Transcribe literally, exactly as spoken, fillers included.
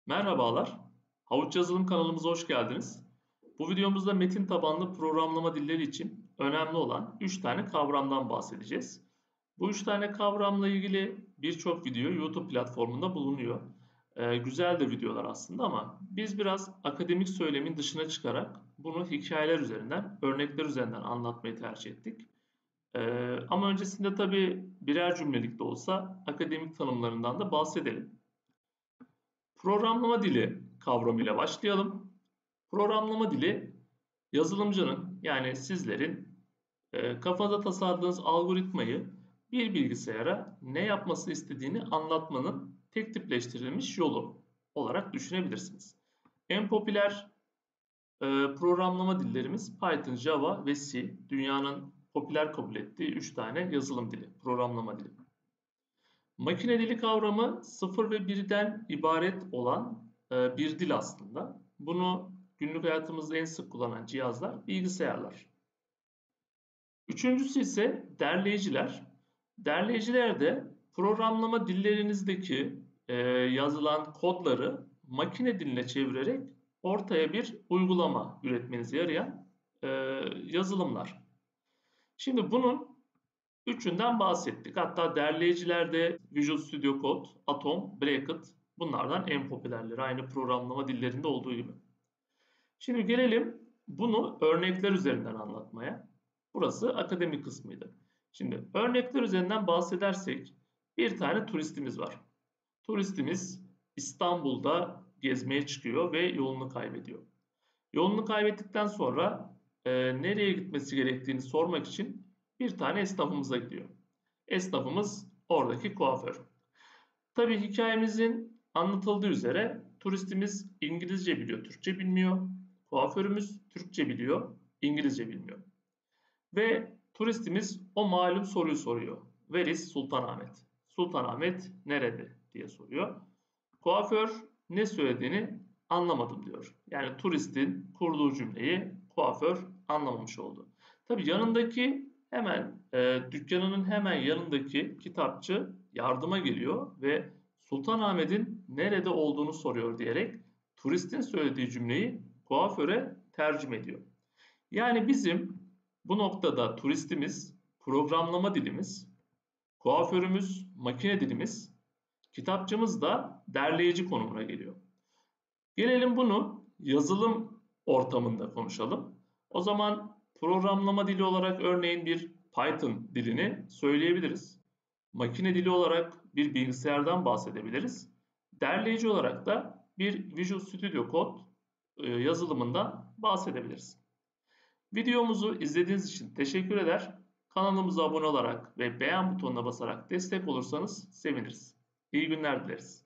Merhabalar, Havuç Yazılım kanalımıza hoş geldiniz. Bu videomuzda metin tabanlı programlama dilleri için önemli olan üç tane kavramdan bahsedeceğiz. Bu üç tane kavramla ilgili birçok video YouTube platformunda bulunuyor. Ee, güzel de videolar aslında ama biz biraz akademik söylemin dışına çıkarak bunu hikayeler üzerinden, örnekler üzerinden anlatmayı tercih ettik. Ee, ama öncesinde tabii birer cümlelik de olsa akademik tanımlarından da bahsedelim. Programlama dili kavramıyla başlayalım. Programlama dili yazılımcının yani sizlerin e, kafanızda tasarladığınız algoritmayı bir bilgisayara ne yapması istediğini anlatmanın tek tipleştirilmiş yolu olarak düşünebilirsiniz. En popüler e, programlama dillerimiz Python, Java ve C. Dünyanın popüler kabul ettiği üç tane yazılım dili, programlama dili. Makine dili kavramı sıfır ve birden ibaret olan e, bir dil aslında. Bunu günlük hayatımızda en sık kullanan cihazlar bilgisayarlar. Üçüncüsü ise derleyiciler. Derleyiciler de programlama dillerinizdeki e, yazılan kodları makine diline çevirerek ortaya bir uygulama üretmenize yarayan e, yazılımlar. Şimdi bunun üçünden bahsettik. Hatta derleyicilerde Visual Studio Code, Atom, Bracket bunlardan en popülerleri. Aynı programlama dillerinde olduğu gibi. Şimdi gelelim bunu örnekler üzerinden anlatmaya. Burası akademik kısmıydı. Şimdi örnekler üzerinden bahsedersek bir tane turistimiz var. Turistimiz İstanbul'da gezmeye çıkıyor ve yolunu kaybediyor. Yolunu kaybettikten sonra e, nereye gitmesi gerektiğini sormak için bir tane esnafımıza gidiyor. Esnafımız oradaki kuaför. Tabii hikayemizin anlatıldığı üzere turistimiz İngilizce biliyor, Türkçe bilmiyor. Kuaförümüz Türkçe biliyor, İngilizce bilmiyor. Ve turistimiz o malum soruyu soruyor. Where is Sultanahmet? Sultanahmet nerede diye soruyor. Kuaför ne söylediğini anlamadım diyor. Yani turistin kurduğu cümleyi kuaför anlamamış oldu. Tabii yanındaki hemen e, dükkanının hemen yanındaki kitapçı yardıma geliyor ve Sultanahmet'in nerede olduğunu soruyor diyerek turistin söylediği cümleyi kuaföre tercüme ediyor. Yani bizim bu noktada turistimiz, programlama dilimiz, kuaförümüz, makine dilimiz, kitapçımız da derleyici konumuna geliyor. Gelelim bunu yazılım ortamında konuşalım. O zaman programlama dili olarak örneğin bir Python dilini söyleyebiliriz. Makine dili olarak bir bilgisayardan bahsedebiliriz. Derleyici olarak da bir Visual Studio Code e, yazılımından bahsedebiliriz. Videomuzu izlediğiniz için teşekkür eder. Kanalımıza abone olarak ve beğen butonuna basarak destek olursanız seviniriz. İyi günler dileriz.